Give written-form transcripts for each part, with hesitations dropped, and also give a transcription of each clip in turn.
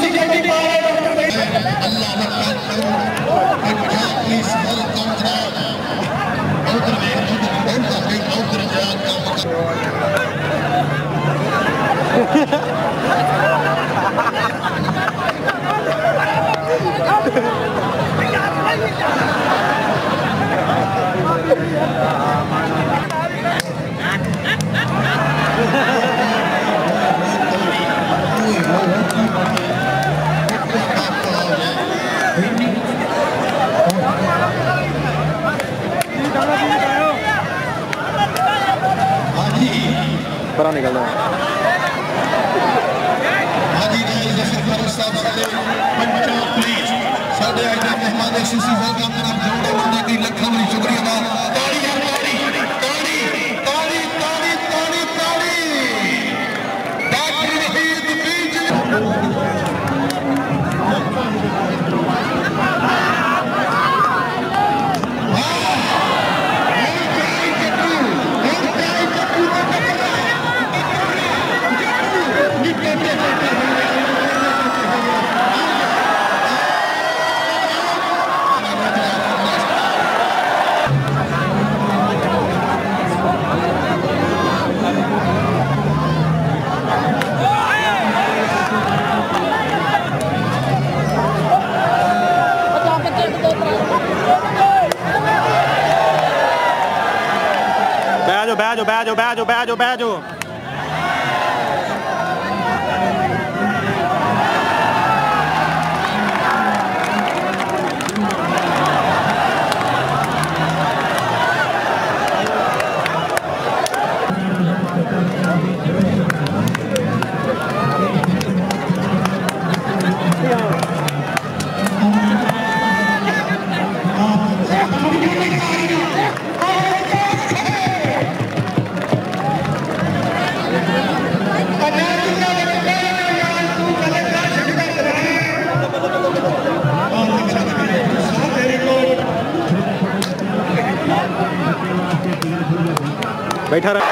बड़ा निकलना है। बैजो बैठा रहा।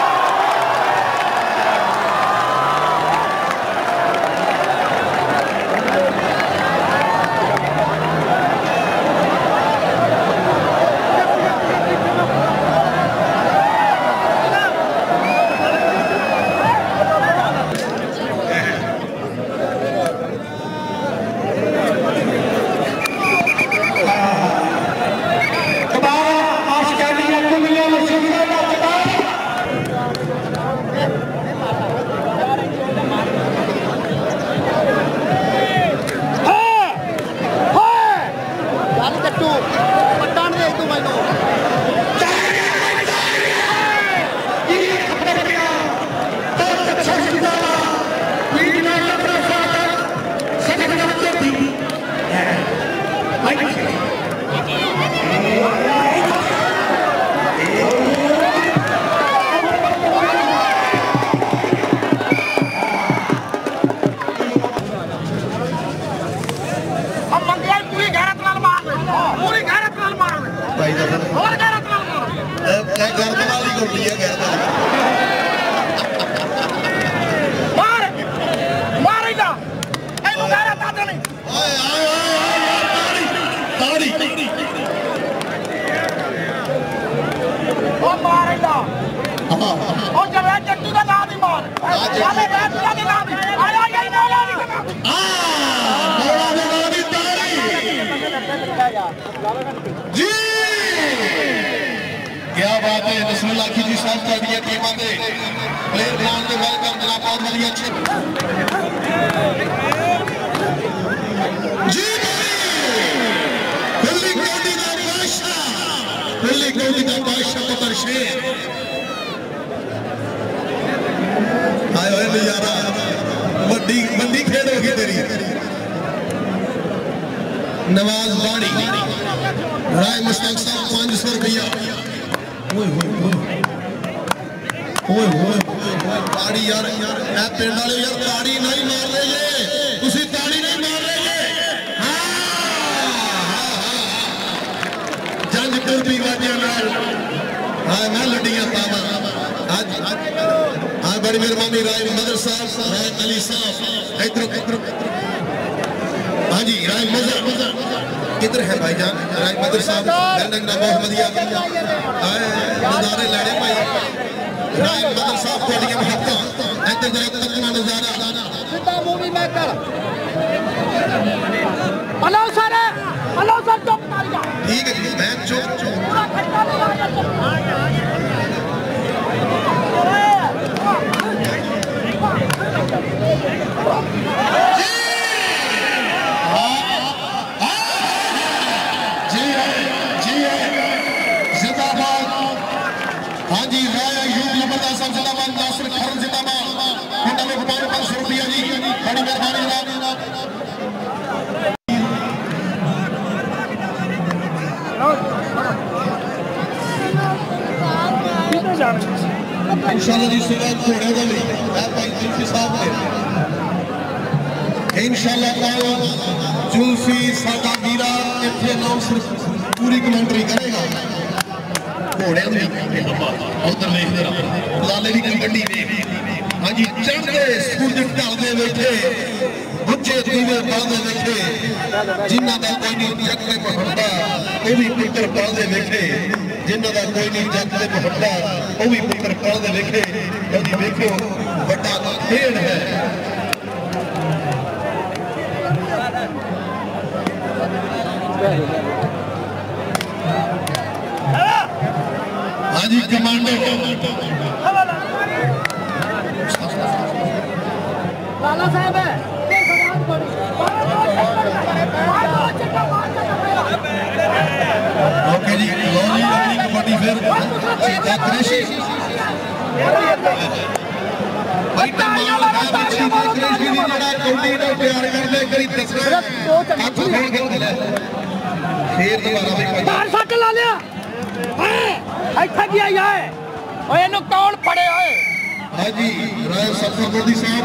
जावेद जट्टू का नाम ही मार जी क्या बात है। बिस्मिल्लाह की जी साहब ਤੁਹਾਡੀਆਂ ਟੀਮਾਂ ਦੇ ਪਲੇਅਰ ਨਾਮ ਤੇ ਵੈਲਕਮ ਜਨਾਬ ਬਹੁਤ ਵਧੀਆ ਅੱਛੇ ਜੀ ਦਿੱਲੀ ਕੋਟੀ ਦਾ ਬਾਦਸ਼ਾਹ ਪਤਰ ਸ਼ੇਰ आए हुए नजारा बड़ी बंदी खेल होगी तेरी नवाज बाड़ी राय मुश्ताक साहब 500 रुपया ताड़ी यार पिंड वाले यार ताड़ी नहीं मार रहे ये तुसी ताड़ी नहीं मार रहे ये जंज कुर्बी वाजियां नाल हां मैं लुडियां पावा आज बड़ी मेहरबानी राय मदर साहब, राय अली साहब, इधर हाँ जी राय मदर किधर है भाईजान? राय मदर साहब लंदन का बहुत बढ़िया नज़ारे लड़े भाई। राय मदर साहब थोड़ी महत्ता इधर जरा तकना नज़ारा सीधा मूवी मेकर हेलो सर चुप कर जा। ठीक है जी मैं चुप हाँ जी राय यूब लबरदार साहब जिंदाबाद, नासिर खरन जिंदाबाद, कुंडा में 500 रुपया जी, बड़ी मेहरबानी जनाब। इंशाल्लाह जी सुबह घोड़े का भी मैं भाई जुल्फी साहब ने इंशाल्लाह जुल्फी साडा वीरा इत्थे अनाउंसर पूरी कमेंट्री करेगा घोड़े की। उधर देखते लाले की कबड्डी हाँ जी चढ़ते सूरज ढलते वेखे बुझे दीवे पलते वेखे जिन्हों का कोई नहीं जग ते पहुंचता वो भी पुत्र पलते वेखे, जिन्हों का कोई नहीं जग ते पहुंचता वो भी पुत्र पलते वेखे। कभी वेखो बड़ा खेल है। हाँ जी कमांडो लाला साहब है ओके जी लोली अपनी कबड्डी फिर सीधा कृषि भाई तमाम लगा बच्ची कृषि दी जड़ा कबड्डी दा प्यार करदे करी दसना हाथ खोल के खेले फिर दोबारा भी बाहर सट ला लिया है ਇੱਥੇ ਕੀ ਆਇਆ ਹੈ ਓਏ ਇਹਨੂੰ ਕੌਣ ਫੜਿਆ ਓਏ? हाँ जी राय सफरवर्दी साहब